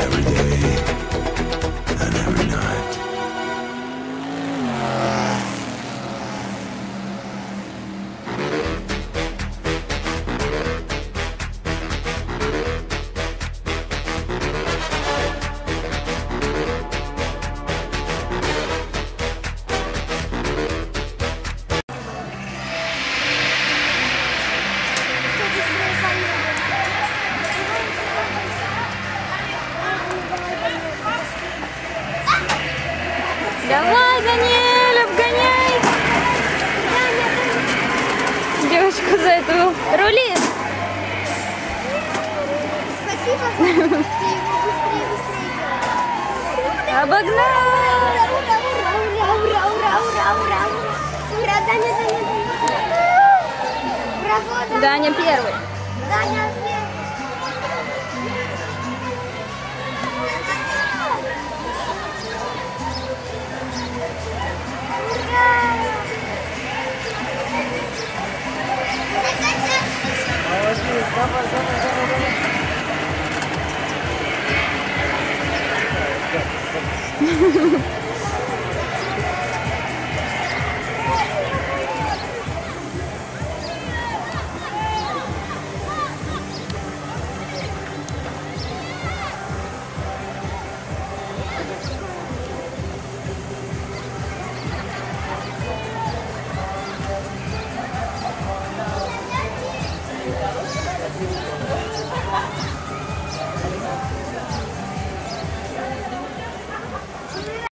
every day and every night. Давай, Даниэль, обгоняй! Девочку за эту рули. Спасибо, ты его быстрее делаешь. Обогнал! Ура, ура, ура, ура, ура, ура, ура. Ура, Даня, Даня, Даня. Браво, Даня. Даня первый. Даня первый. Молодец, давай, давай, давай, давай.